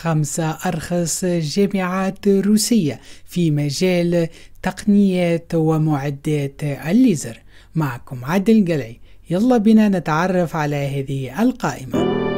5 أرخص جامعات روسية في مجال تقنية ومعدات الليزر. معكم عادل قلعي، يلا بنا نتعرف على هذه القائمة.